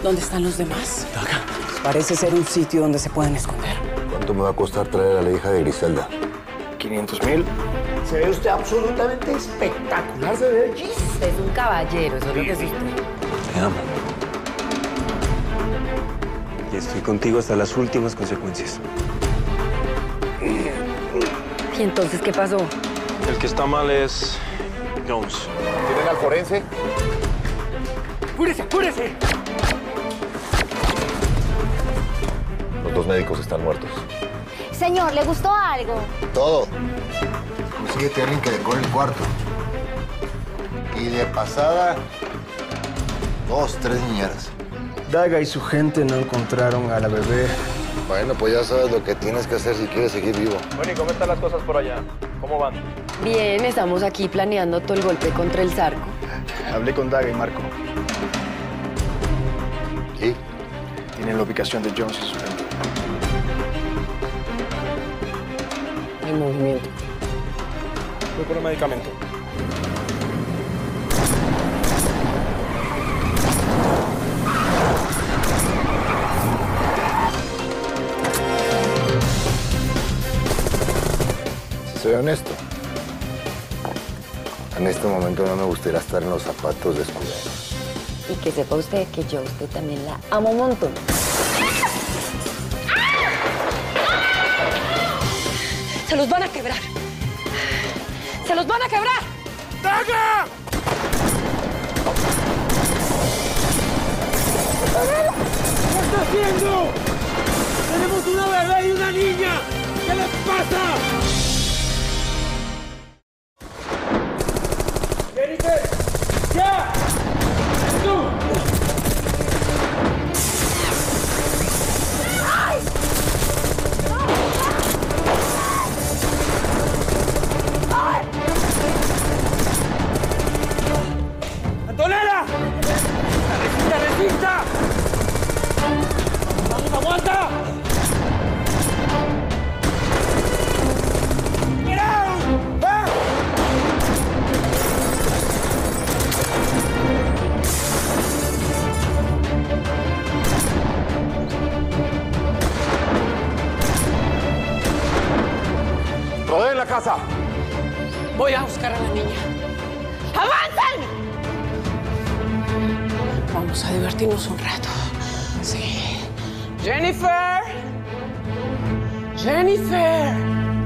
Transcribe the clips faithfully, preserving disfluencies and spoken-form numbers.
¿Dónde están los demás? Daga. Parece ser un sitio donde se pueden esconder. ¿Cuánto me va a costar traer a la hija de Griselda? quinientos mil. Se ve usted absolutamente espectacular, se ve bellísimo. Usted es un caballero, eso es lo que es usted. Te amo. Y estoy contigo hasta las últimas consecuencias. ¿Y entonces qué pasó? El que está mal es Jones. ¿Tienen al forense? ¡Apúrese, apúrese! Los dos médicos están muertos. Señor, ¿le gustó algo? Todo. Consíguete a alguien que decore el cuarto. Y de pasada, dos, tres niñeras. Daga y su gente no encontraron a la bebé. Bueno, pues ya sabes lo que tienes que hacer si quieres seguir vivo. Bueno, ¿y cómo están las cosas por allá? ¿Cómo van? Bien, estamos aquí planeando todo el golpe contra el Zarco. Hablé con Daga y Marco. ¿Y? Tienen la ubicación de Jones y su gente. El movimiento. Voy por un medicamento. Soy honesto. En este momento no me gustaría estar en los zapatos de Escudero. Y que sepa usted que yo a usted también la amo un montón. ¡Se los van a quebrar! ¡Se los van a quebrar! ¡Daga! ¿Qué está haciendo? ¡Tenemos una bebé y una niña! ¿Qué les pasa? ¡Jennifer! ¡Ya! ¡Tú! ¡Antonella! ¡Resista, resista! ¡Vamos, aguanta! ¡Get out! ¡Ah! ¡Rodeen la casa! Voy a buscar a la niña. ¡Avancen! Vamos a divertirnos un rato. Sí. Jennifer. Jennifer.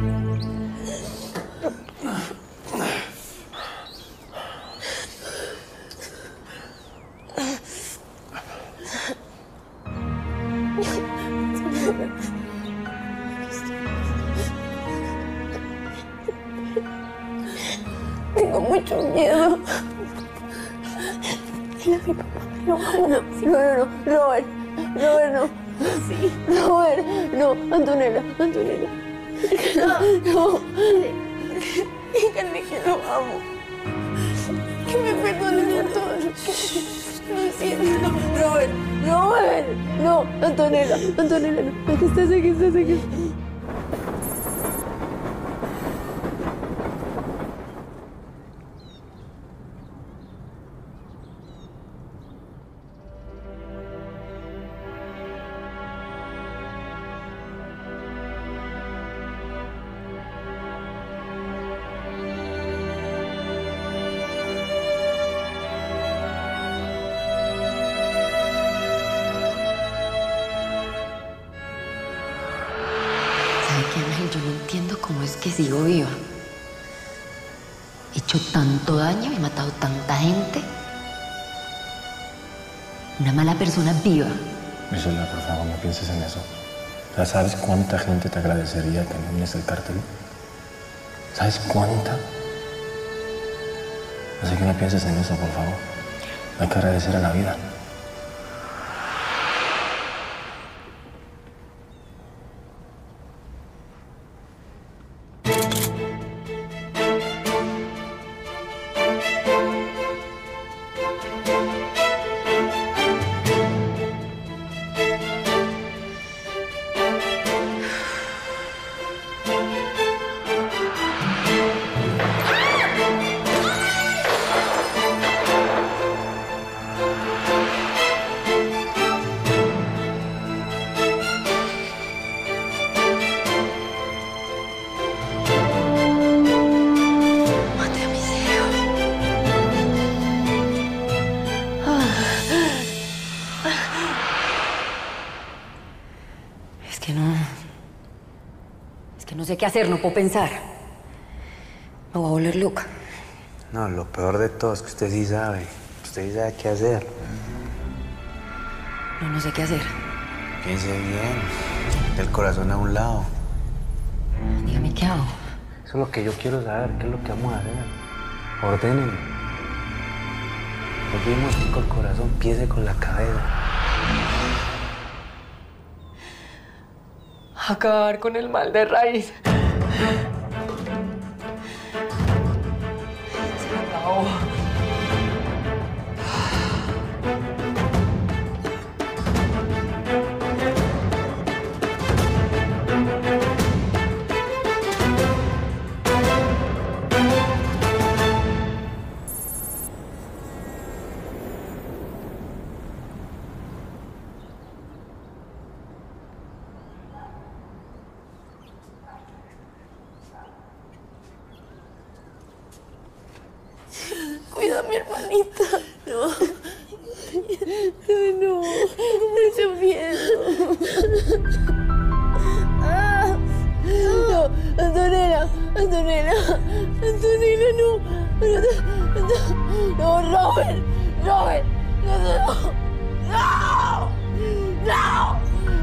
Tengo mucho miedo. Dile a mi papá. No, no, no, no, no, Robert, Robert, no. Sí. Robert, no, Antonella, Antonella. No, no. Díganle que lo amo. Que me perdone por todo lo que lo siento. Robert, Robert, no, Antonella, Antonella, no. Aquí estás, aquí estás, aquí estás. Yo no entiendo cómo es que sigo viva. He hecho tanto daño, he matado tanta gente. Una mala persona viva. Griselda, por favor, no pienses en eso. ¿Ya sabes cuánta gente te agradecería que no vienes el cártel? ¿Sabes cuánta? Así que no pienses en eso, por favor. Hay que agradecer a la vida. Es que no sé qué hacer, no puedo pensar. Me voy a volver loca. No, lo peor de todo es que usted sí sabe. Usted sí sabe qué hacer. No, no sé qué hacer. Piense bien. Del corazón a un lado. Dígame qué hago. Eso es lo que yo quiero saber. ¿Qué es lo que vamos a hacer? Ordénenme. Volvimos con el corazón, empiece con la cabeza. Acabar con el mal de raíz. Se acabó. Cuida a mi hermanita. No. No, no. Me estoy miedo. Ah. No, Antonella. Antonella. Antonella, no. No, Robert. Robert. No, no. No. No.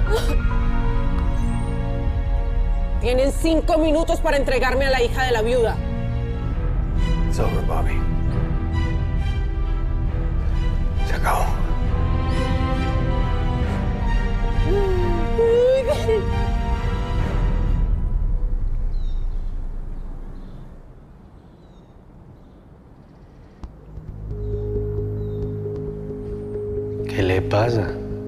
Tienen cinco minutos para entregarme a la hija de la viuda. It's over, Bobby. Se acabó. ¿Qué le pasa?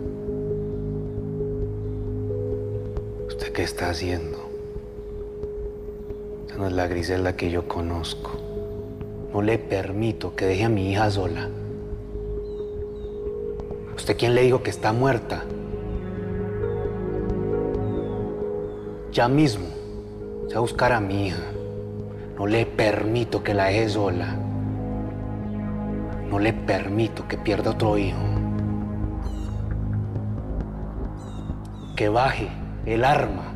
¿Usted qué está haciendo? Esa no es la Griselda que yo conozco. No le permito que deje a mi hija sola. ¿Usted quién le dijo que está muerta? Ya mismo se va a buscar a mi hija. No le permito que la deje sola. No le permito que pierda otro hijo. Que baje el arma.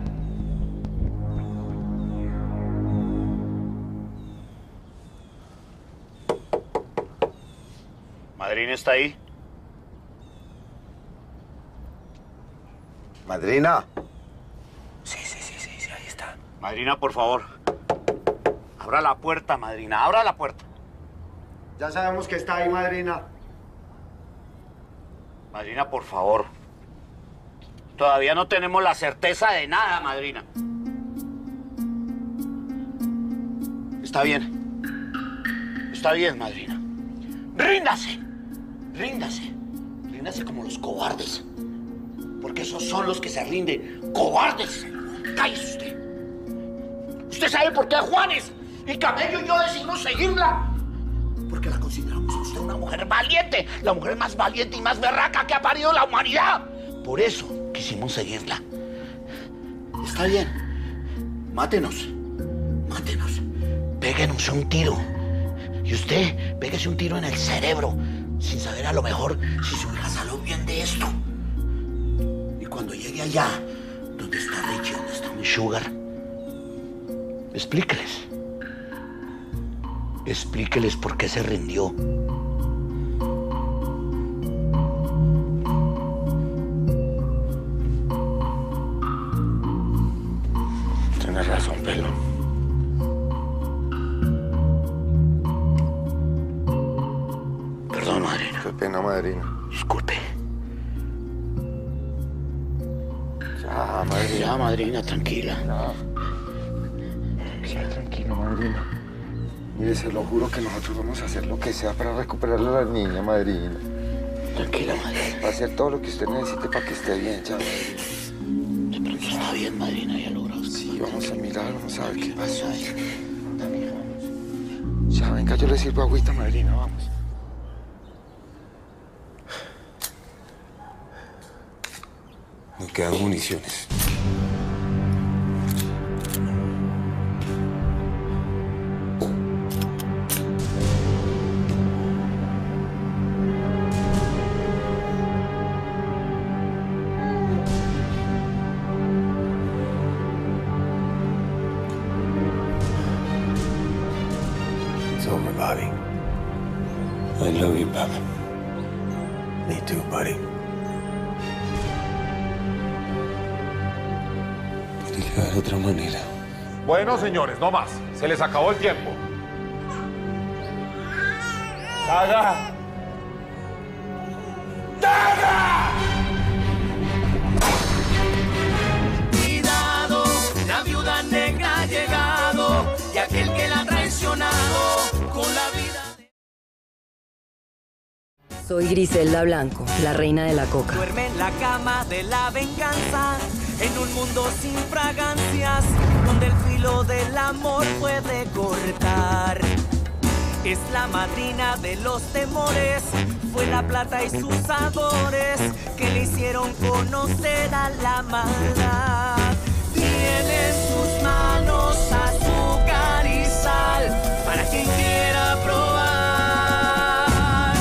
¿Madrina está ahí? ¿Madrina? Sí, sí, sí, sí, sí, ahí está. Madrina, por favor. Abra la puerta, madrina. Abra la puerta. Ya sabemos que está ahí, madrina. Madrina, por favor. Todavía no tenemos la certeza de nada, madrina. Está bien. Está bien, madrina. ¡Ríndase! ¡Ríndase! Ríndase como los cobardes. Porque esos son los que se rinden. ¡Cobardes! ¡Cállese usted! ¿Usted sabe por qué Juanes y Camello y yo decidimos seguirla? Porque la consideramos a usted una mujer valiente. La mujer más valiente y más berraca que ha parido la humanidad. Por eso quisimos seguirla. Está bien. Mátenos. Mátenos. Péguenos un tiro. Y usted, pégese un tiro en el cerebro. Sin saber a lo mejor si su hija salió bien de esto. Y cuando llegue allá, donde está Richie, donde está mi Sugar, explíqueles. Explíqueles por qué se rindió. Tienes razón, Pelo. Perdón, madrina. Qué pena, madrina. Disculpe. Ya, madrina. Ya, madrina, tranquila. Ya. Sea tranquilo, madrina. Mire, se lo juro que nosotros vamos a hacer lo que sea para recuperarle a la niña, madrina. Tranquila, madrina. Va a hacer todo lo que usted necesite para que esté bien, ya, madrina. De pronto está bien, madrina, ya logra usted. Sí, vamos a mirar, vamos a ver qué pasó. Ya, venga, yo le sirvo agüita, madrina, vamos. Me quedan municiones. over, Bobby. I love you, Papa. Me too, buddy. Tiene que haber otra manera. Bueno, señores, no más. Se les acabó el tiempo. ¡Daga! ¡Daga! Cuidado, la viuda negra ha llegado y aquel que la ha traicionado con la vida. Soy Griselda Blanco, la reina de la coca. Duerme en la cama de la venganza, en un mundo sin fragancias, donde el filo del amor puede cortar. Es la madrina de los temores, fue la plata y sus sabores que le hicieron conocer a la maldad. Tiene en sus manos azúcar y sal para quien quiera probar.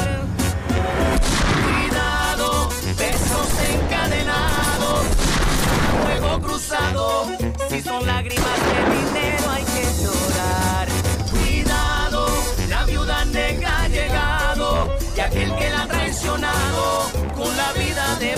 Cuidado, besos encadenados, fuego cruzado, si son lágrimas de dinero hay que llorar. Cuidado, la viuda negra ha llegado y aquel que la ha traicionado con la vida de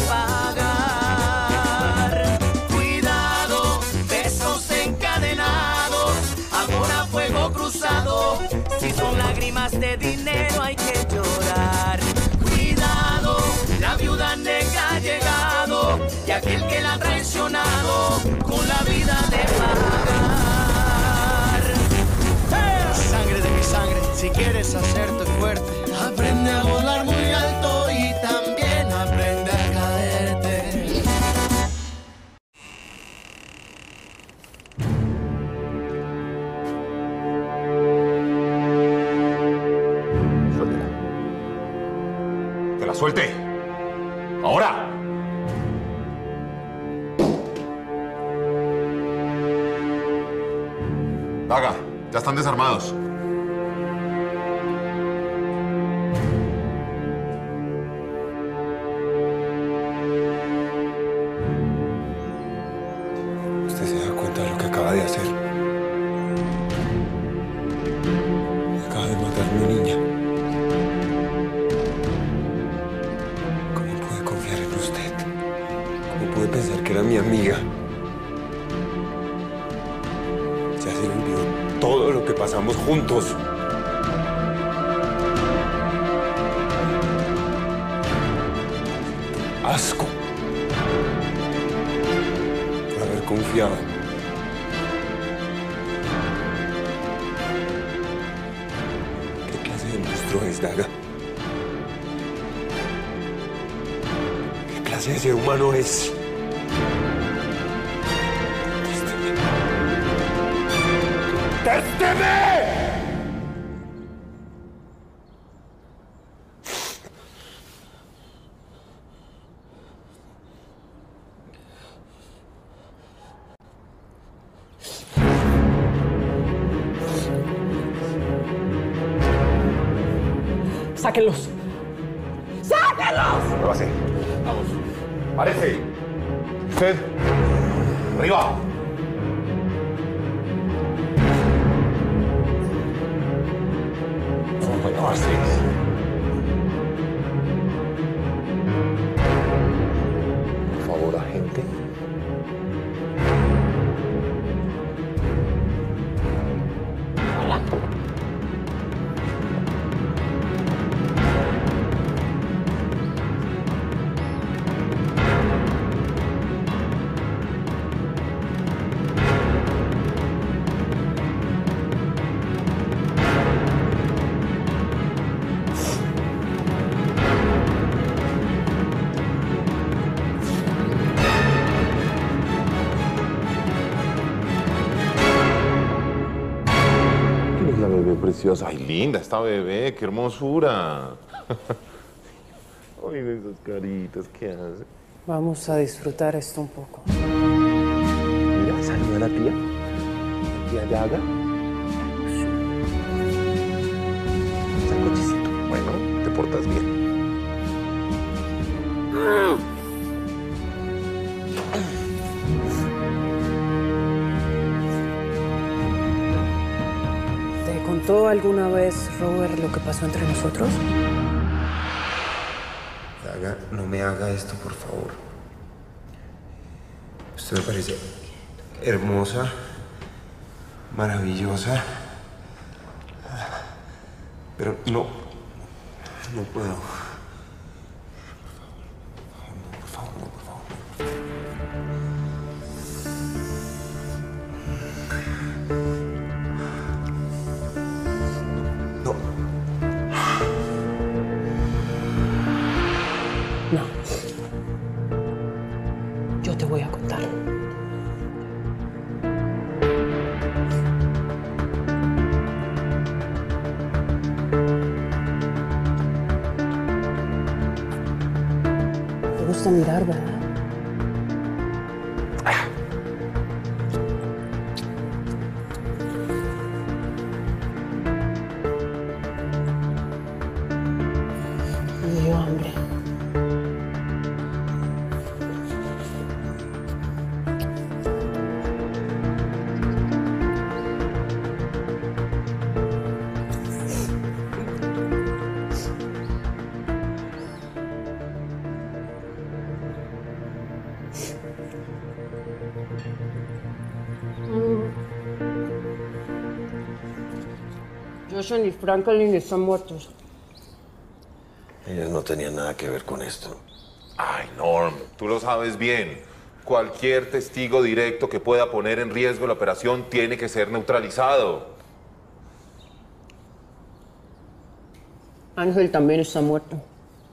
pagar. Cuidado, besos encadenados, amor a fuego cruzado, si son lágrimas de dinero hay que llorar. Cuidado, la viuda negra ha llegado y aquel que la ha traicionado con la vida de pagar. ¡Hey! Sangre de mi sangre, si quieres hacerte fuerte, aprende a volar muy alto y también aprende a caerte. Suéltela. ¡Que la suelte! ¡Ahora! Daga, ya están desarmados. ¿Usted se da cuenta de lo que acaba de hacer? Acaba de matar a una niña. ¿Cómo pude confiar en usted? ¿Cómo pude pensar que era mi amiga? Ya se le olvidó todo lo que pasamos juntos. Asco por haber confiado. ¿Qué clase de monstruo es, Daga? ¿Qué clase de ser humano es? ¡Contésteme! ¡Sáquenlos! ¡Sáquenlos! Muévase. Vamos. Parece. Usted. Arriba. Muévase. Por favor, agente. La bebé preciosa. Ay, linda esta bebé, qué hermosura. Oiga esas caritas, ¿qué hace? Vamos a disfrutar esto un poco. Mira, saluda a la tía. La tía Daga. Es el cochecito. Bueno, te portas bien. Te contó alguna vez, Robert, lo que pasó entre nosotros? Daga, no me haga esto, por favor. Usted me parece hermosa, maravillosa, pero no, no puedo. Por favor, no, por favor. No. No. Yo te voy a contar. Te gusta mirar, ¿verdad? Me dio hambre. Joshua y Franklin están muertos. Ellos no tenían nada que ver con esto. Ay, Norm, tú lo sabes bien. Cualquier testigo directo que pueda poner en riesgo la operación tiene que ser neutralizado. Ángel también está muerto.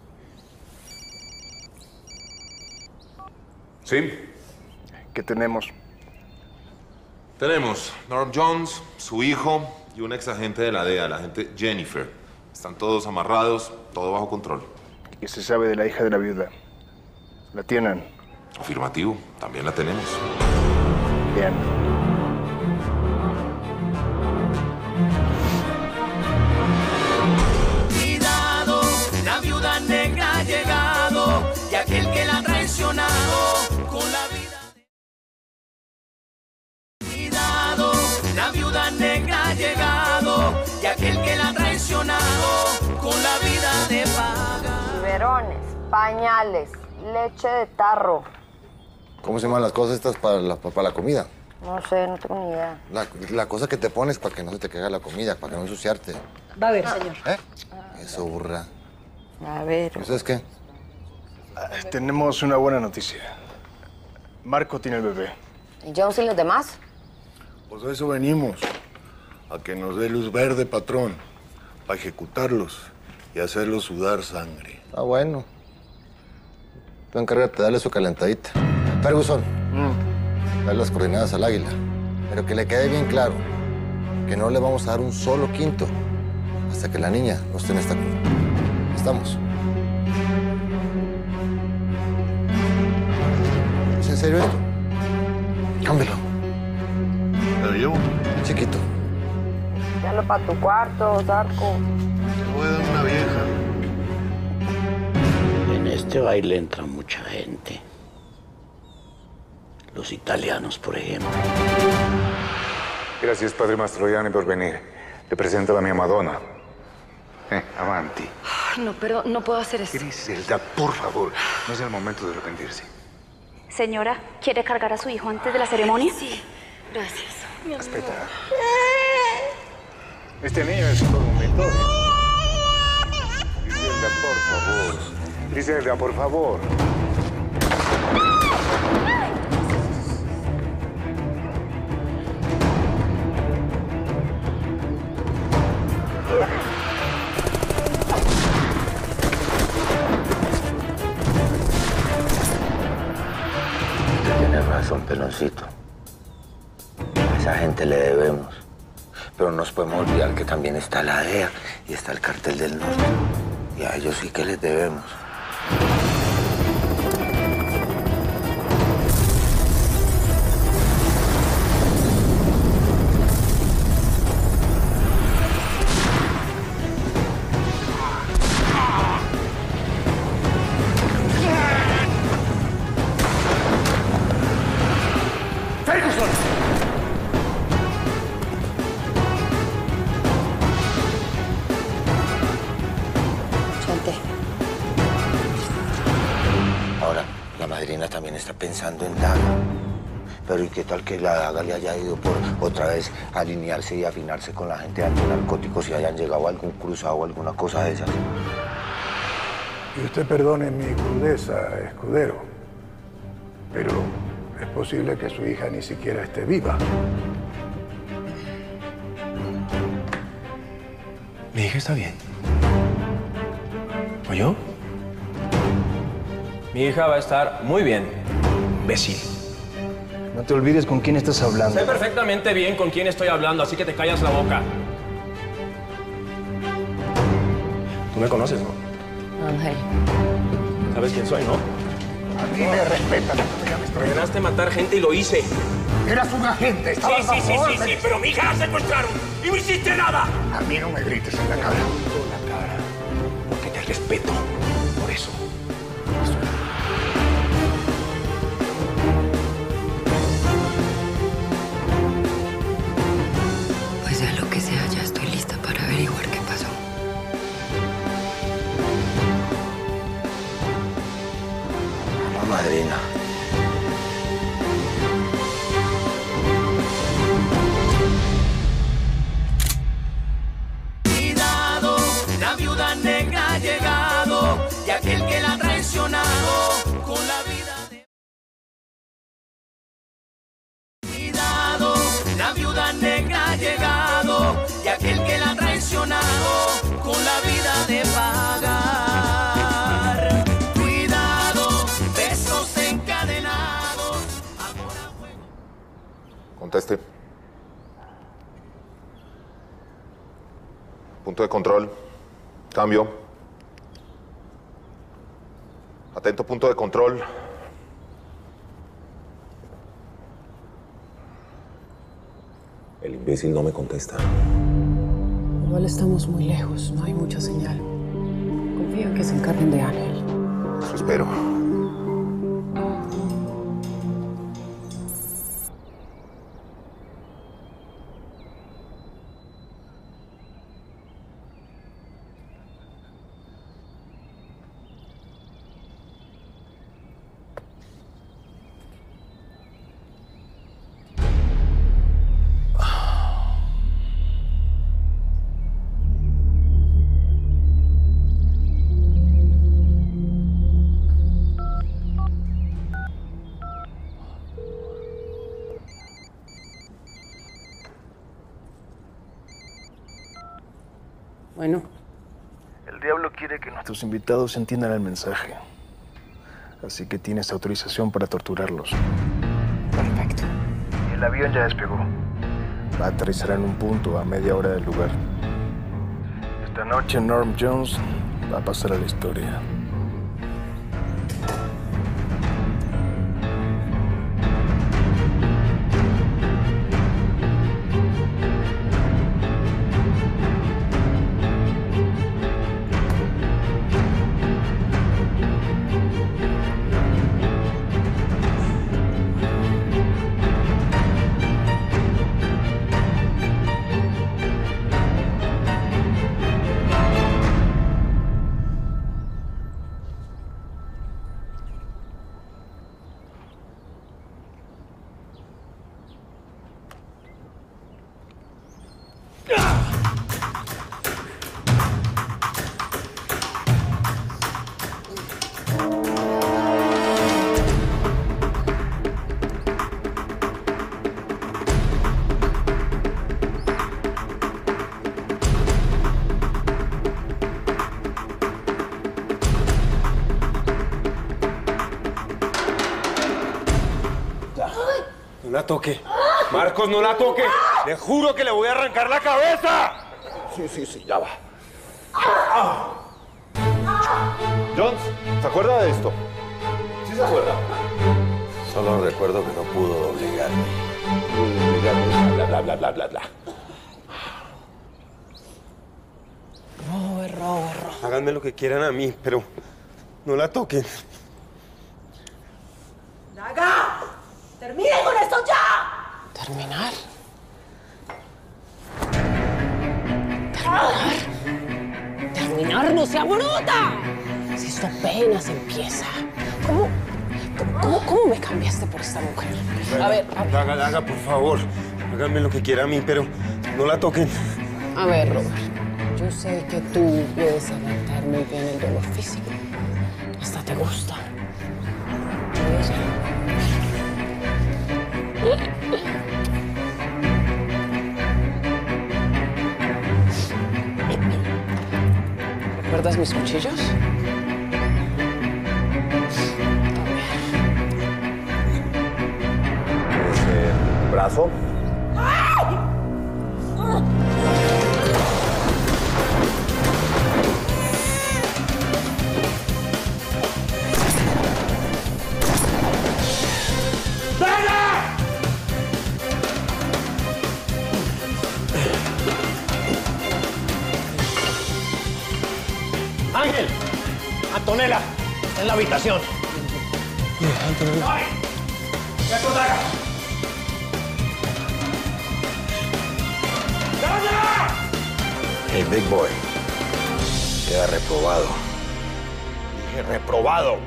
¿Sí? ¿Qué tenemos? Tenemos Norm Jones, su hijo y un ex agente de la D E A, la agente Jennifer. Están todos amarrados, todo bajo control. ¿Qué se sabe de la hija de la viuda? ¿La tienen? Afirmativo, también la tenemos. Bien. Cuidado, la viuda negra ha llegado y aquel que la ha traicionado con la vida. Cuidado, la viuda negra ha llegado y aquel que la ha traicionado con la vida de paga. Biberones, pañales, leche de tarro. ¿Cómo se llaman las cosas estas para la, para la comida? No sé, no tengo ni idea. La, la cosa que te pones para que no se te caiga la comida, para que no ensuciarte. Va a ver, señor. ¿Eh? Eso, burra. A ver. ¿Eso es qué? Ah, tenemos una buena noticia. Marco tiene el bebé. ¿Y Jones y los demás? Pues a eso venimos. A que nos dé luz verde, patrón. Para ejecutarlos y hacerlos sudar sangre. Ah, bueno. Tú encárgate de darle su calentadita. Ferguson, mm. dale las coordenadas al águila. Pero que le quede bien claro que no le vamos a dar un solo quinto hasta que la niña no esté en esta cuna. ¿Estamos? ¿Es en serio esto? Cámbialo. ¿Me lo llevo? Chiquito. Llévalo para tu cuarto, Zarco. Te voy a dar una vieja. En este baile entra mucha gente. Los italianos, por ejemplo. Gracias, padre Mastroianni, por venir. Le presento a mi Madonna. Eh, avanti. No, pero no puedo hacer eso. Griselda, por favor. No es el momento de arrepentirse. Señora, ¿quiere cargar a su hijo antes de la ceremonia? Sí, gracias. Espera. Este niño es un tormentor. Griselda, por favor. Griselda, por favor. Tienes razón, peloncito. A esa gente le debemos. Pero no nos podemos olvidar que también está la D E A y está el Cartel del Norte. Y a ellos sí que les debemos. pensando en Daga. Pero ¿y qué tal que la Daga le haya ido por otra vez a alinearse y afinarse con la gente de antinarcóticos y hayan llegado a algún cruzado o alguna cosa de esas? Y usted perdone mi crudeza, escudero, pero es posible que su hija ni siquiera esté viva. Mi hija está bien. ¿Oyó? Mi hija va a estar muy bien. Imbécil. No te olvides con quién estás hablando. Sé perfectamente bien con quién estoy hablando, así que te callas la boca. Tú me conoces, ¿no? Ángel. ¿Sabes quién soy, no? A mí me respetan, no me llames traidor. Ordenaste matar gente y lo hice. Eras un agente, Sí, estabas sí, bajo sí, sí, órdenes. sí, pero mi hija la secuestraron y no hiciste nada. A mí no me grites en la cara. La cara. Porque te respeto. Por eso. Pues sea lo que sea, ya estoy lista para averiguar qué pasó. No, madrina. Cuidado, la viuda negra ha llegado y aquel que la ha traicionado con la vida de... Cuidado, la viuda negra ha llegado y aquel que la ha traicionado con la vida de pagar. Cuidado, besos encadenados, amor a fuego. Conteste. Punto de control. Cambio. Atento, punto de control. El imbécil no me contesta. Igual estamos muy lejos, no hay mucha señal. Confío en que se encarguen de Ángel. Eso espero. Bueno, El diablo quiere que nuestros invitados entiendan el mensaje. Así que tienes autorización para torturarlos. perfecto. El avión ya despegó. Va a aterrizar en un punto a media hora del lugar. Esta noche Norm Jones va a pasar a la historia. No la toque. Marcos, no la toque. Le juro que le voy a arrancar la cabeza. Sí, sí, sí, ya va. Jones, ¿se acuerda de esto? ¿Sí se acuerda? Solo recuerdo que no pudo doblegarme. Doblegarme, bla, bla, bla, bla, bla, bla. Robert, Robert, Robert. Háganme lo que quieran a mí, pero no la toquen. ¡Daga! ¡Terminen con esto ya! ¿Terminar? ¿Terminar? ¿Terminar? ¡No sea bruta! Si esto apenas empieza. ¿Cómo? ¿Cómo ¿Cómo, ¿Cómo me cambiaste por esta mujer? A ver, a ver. Daga, Daga, por favor. Háganme lo que quiera a mí, pero no la toquen. A ver, Robert. Yo sé que tú puedes aguantar muy bien el dolor físico. Hasta te gusta. ¿Recuerdas mis cuchillos? Ese brazo. Ángel, Antonella, está en la habitación. ¡Ay! ¡Ve con Daga! ¡Daga! El Big Boy queda reprobado. Dije reprobado.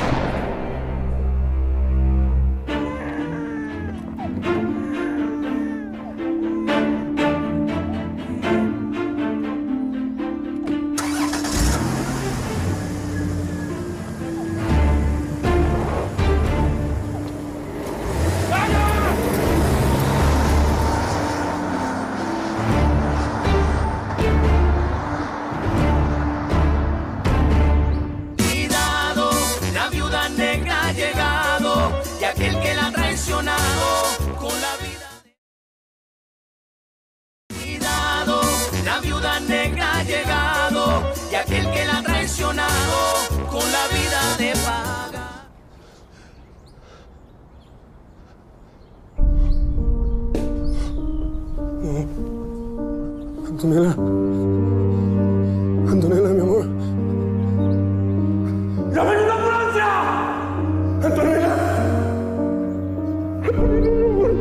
Con la vida de paga. No. Antonella. Antonella, mi amor. ¡Llamen a la ambulancia! Antonella. Antonella, mi amor.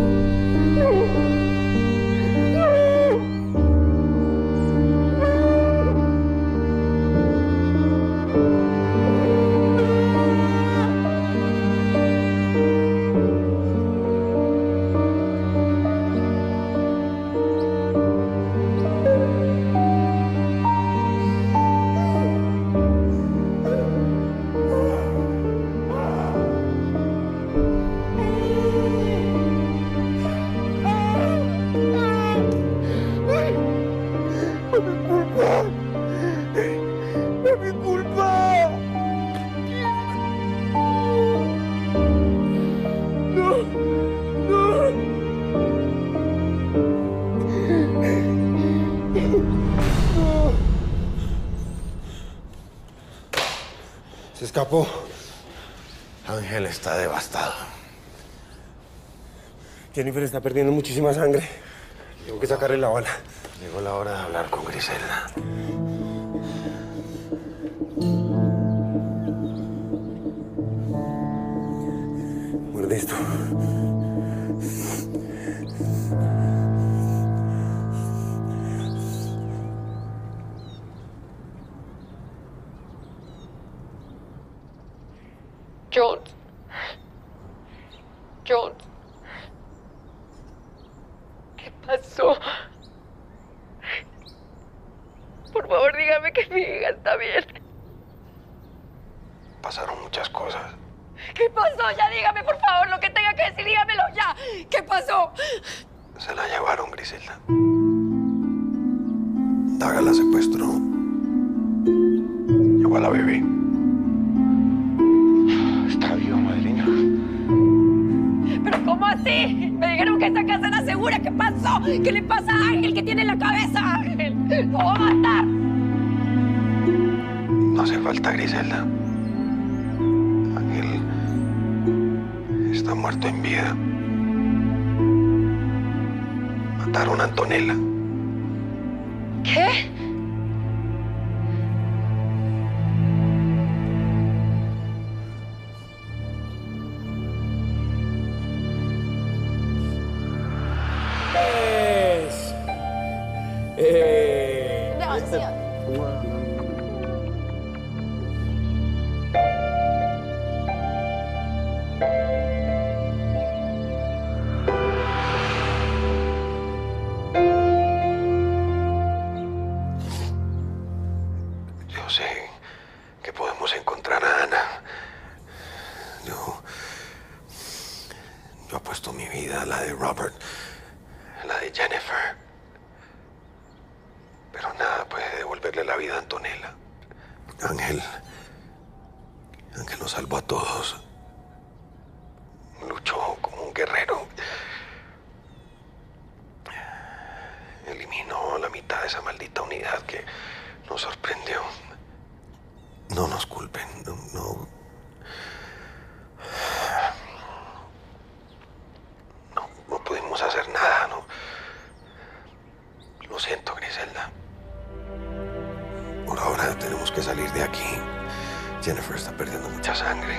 Se escapó. Ángel está devastado. Jennifer está perdiendo muchísima sangre. Tengo que sacarle la bala. Llegó la hora de hablar con Griselda. Muerde esto. Jones. Jones. ¿Qué pasó? Por favor, dígame que mi hija está bien. Pasaron muchas cosas. ¿Qué pasó? Ya dígame, por favor, lo que tenga que decir, dígamelo ya. ¿Qué pasó? Se la llevaron, Griselda. Daga la secuestró. Llevó a la bebé. Está viva, madrina. ¿Pero cómo así? Me dijeron que esta casa era segura. ¿Qué pasó? ¿Qué le pasa a Ángel? ¿Qué tiene en la cabeza, Ángel? ¡Lo va a matar! No hace falta, Griselda. Ángel está muerto en vida. Mataron a Antonella. ¿Qué? Eh... Gracias. La de Jennifer. Pero nada puede devolverle la vida a Antonella. Ángel... Ángel nos salvó a todos. Luchó como un guerrero. Eliminó a la mitad de esa maldita unidad que nos sorprendió. No nos culpen, no... no... No, no pudimos hacer nada, no. Lo siento, Griselda. Por ahora tenemos que salir de aquí. Jennifer está perdiendo mucha sangre.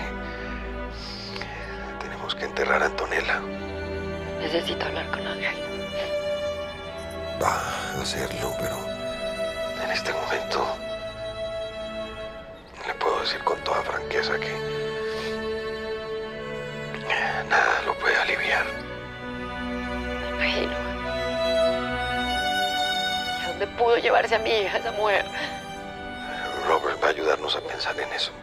Tenemos que enterrar a Antonella. Necesito hablar con Ángel. Va a hacerlo, pero en este momento le puedo decir con toda franqueza que nada lo puede aliviar. Imagino. ¿A dónde pudo llevarse a mi hija esa mujer? Robert va a ayudarnos a pensar en eso.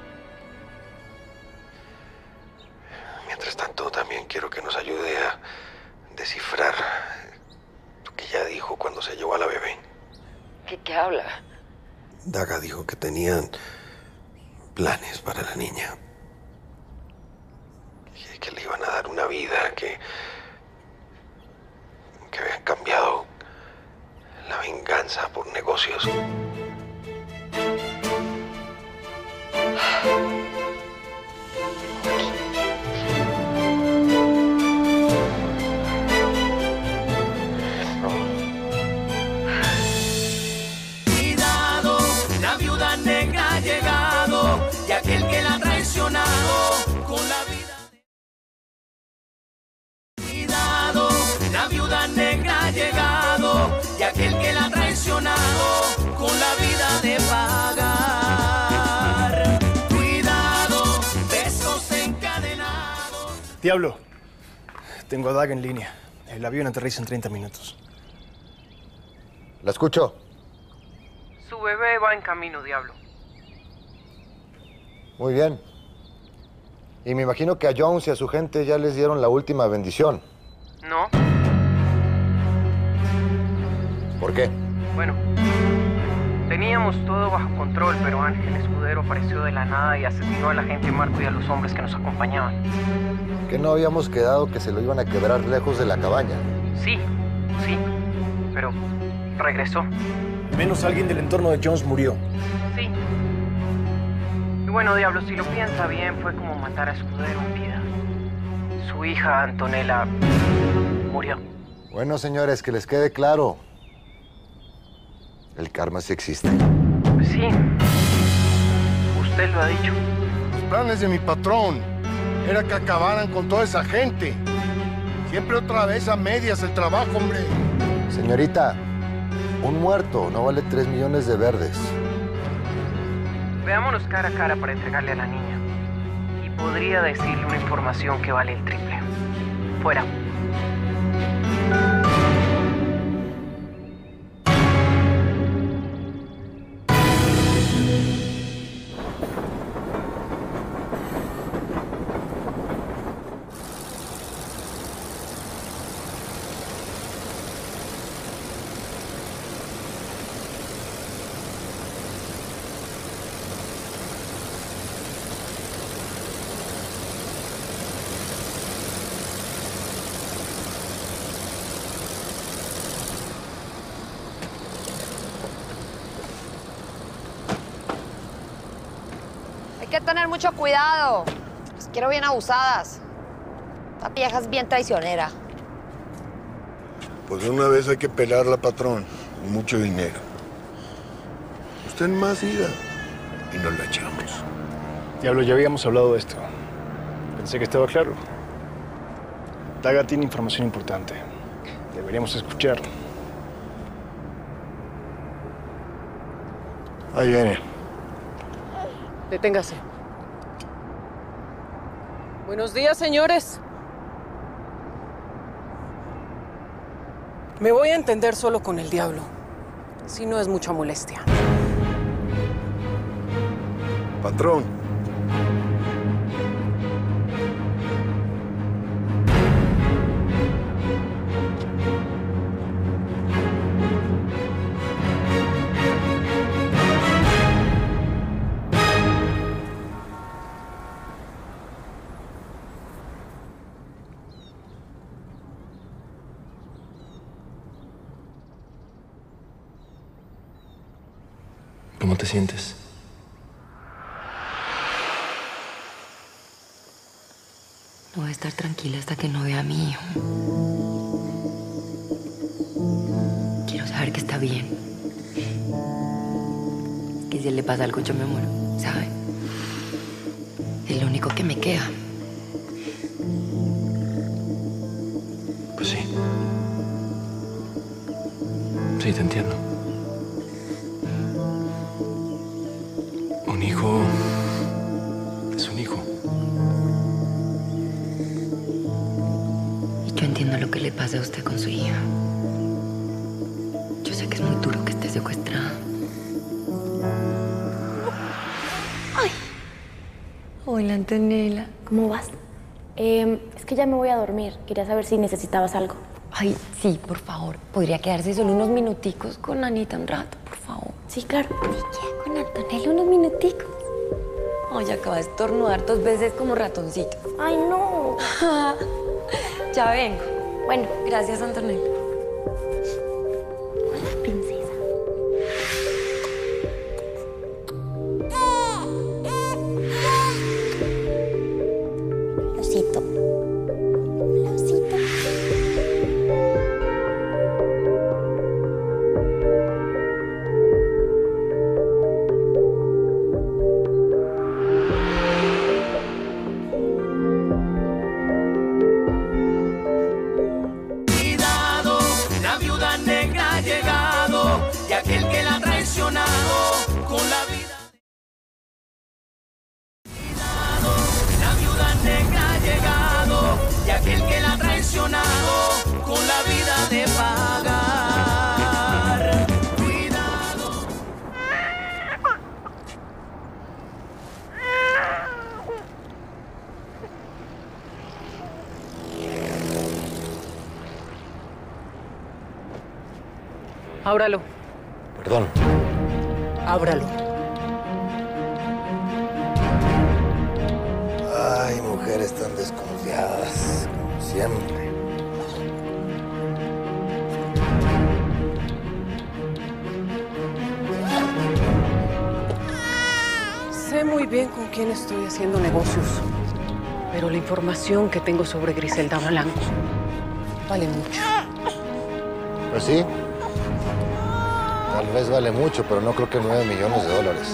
Mientras tanto, también quiero que nos ayude a descifrar lo que ella dijo cuando se llevó a la bebé. ¿Qué, qué habla? Daga dijo que tenían planes para la niña. Que, que le iban a dar una vida, que, que habían cambiado la venganza por negocios. Cuidado, la viuda negra ha llegado y aquel que la ha traicionado con la vida. Cuidado, la viuda negra ha llegado y aquel que la ha traicionado con la vida de pagar. Cuidado, besos encadenados. Diablo, tengo a Daga en línea. El avión aterriza en treinta minutos. La escucho. Su bebé va en camino, Diablo. Muy bien. Y me imagino que a Jones y a su gente ya les dieron la última bendición. ¿No? ¿Por qué? Bueno, teníamos todo bajo control, pero Ángel Escudero apareció de la nada y asesinó a la gente Marco y a los hombres que nos acompañaban. ¿Que no habíamos quedado que se lo iban a quebrar lejos de la cabaña? Sí, sí, pero regresó. Al menos alguien del entorno de Jones murió. Sí. Y bueno, Diablo, si lo piensa bien, fue como matar a Escudero en vida. Su hija, Antonella, murió. Bueno, señores, que les quede claro. El karma sí existe. Sí. Usted lo ha dicho. Los planes de mi patrón era que acabaran con toda esa gente. Siempre otra vez a medias el trabajo, hombre. Señorita, un muerto no vale tres millones de verdes. Veámonos cara a cara para entregarle a la niña. Y podría decirle una información que vale el triple. Fuera. Hay que tener mucho cuidado. Las quiero bien abusadas. Esta vieja es bien traicionera. Pues una vez hay que pelarla, patrón. Mucho dinero. Usted más ida y nos la echamos. Diablo, ya habíamos hablado de esto. Pensé que estaba claro. Daga tiene información importante. Deberíamos escuchar. Ahí viene. Deténgase. Buenos días, señores. Me voy a entender solo con el diablo. Si no es mucha molestia. Patrón. ¿Cómo te sientes? No voy a estar tranquila hasta que no vea a mi hijo. Quiero saber que está bien. Que si él le pasa algo, yo me muero, ¿sabe? Es lo único que me queda. Pues sí. Sí, te entiendo. Un hijo es un hijo. Y yo entiendo lo que le pasa a usted con su hija. Yo sé que es muy duro que esté secuestrada. Ay. Hola, Antonella. ¿Cómo vas? Eh, es que ya me voy a dormir. Quería saber si necesitabas algo. Ay, sí, por favor. ¿Podría quedarse solo unos minuticos con Anita un rato, por favor? Sí, claro. Sí, queda con Antonella unos minuticos. Ay, acaba de estornudar dos veces como ratoncito. Ay, no. Ya vengo. Bueno, gracias, Antonella. Hola, princesa. Osito. Hola, osito. Cuidado, la viuda negra ha llegado y aquel que la ha traicionado con la vida. Cuidado, la viuda negra ha llegado y aquel que la ha traicionado con la vida de pagar. Cuidado. Ábralo. Perdón. Ábralo. Ay, mujeres tan desconfiadas, como siempre. Sé muy bien con quién estoy haciendo negocios, pero la información que tengo sobre Griselda Blanco vale mucho. Pues sí. Tal vez vale mucho, pero no creo que nueve millones de dólares.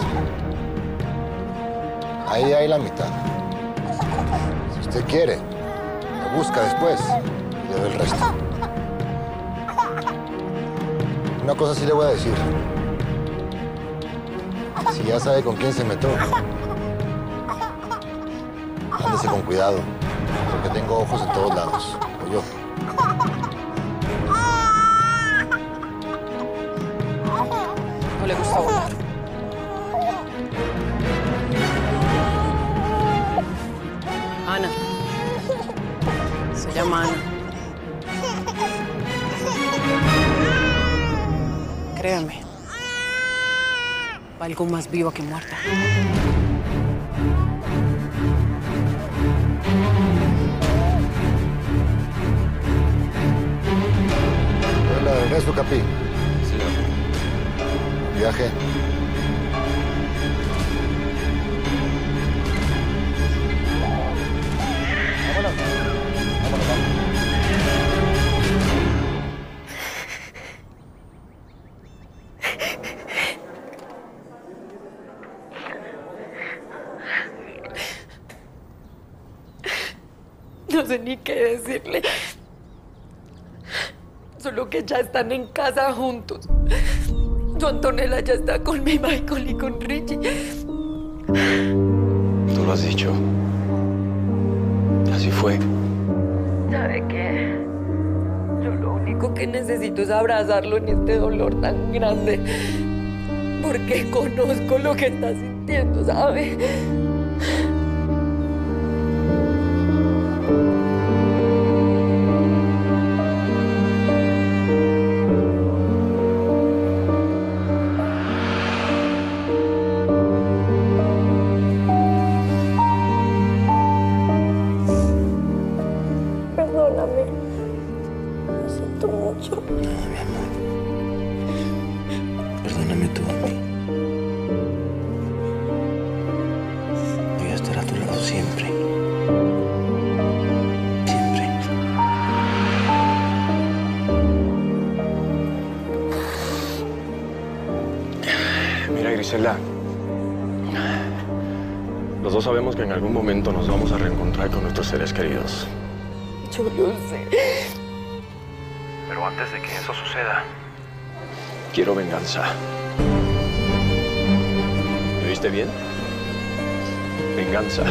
Ahí hay la mitad. Si usted quiere, me busca después y le doy el resto. Una cosa sí le voy a decir. Si ya sabe con quién se metió, ándese con cuidado, porque tengo ojos en todos lados, o yo. No le gusta volar. Ana. Se llama Ana. Créame. Valgo más viva que muerta. Hola, Ernesto Capi. Sí, viaje. Vámonos. Vámonos, vamos. No sé ni qué decirle. Solo que ya están en casa juntos. Su Antonella ya está con mi Michael y con Richie. Tú lo has dicho. Así fue. ¿Sabe qué? Yo lo único que necesito es abrazarlo en este dolor tan grande. Porque conozco lo que está sintiendo, ¿sabe? Perdóname. Lo siento mucho. No, mi amor. Perdóname tú a mí. Griselda, los dos sabemos que en algún momento nos vamos a reencontrar con nuestros seres queridos. Yo lo sé. Pero antes de que eso suceda, quiero venganza. ¿Me oíste bien? Venganza.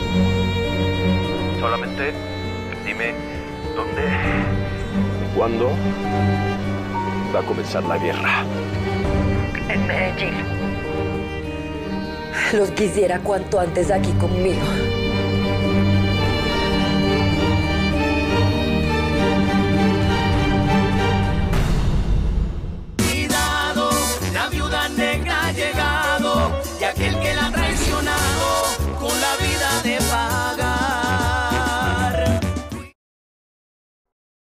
Solamente dime dónde y cuándo va a comenzar la guerra. En Medellín. Los quisiera cuanto antes aquí conmigo.